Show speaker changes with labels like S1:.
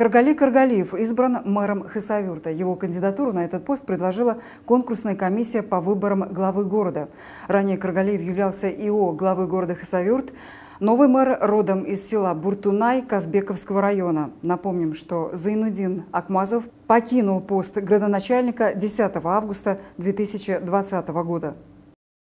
S1: Каргали Каргалиев избран мэром Хасавюрта. Его кандидатуру на этот пост предложила конкурсная комиссия по выборам главы города. Ранее Каргалиев являлся ИО главы города Хасавюрт. Новый мэр родом из села Буртунай Казбековского района. Напомним, что Зайнудин Акмазов покинул пост градоначальника 10 августа 2020 года.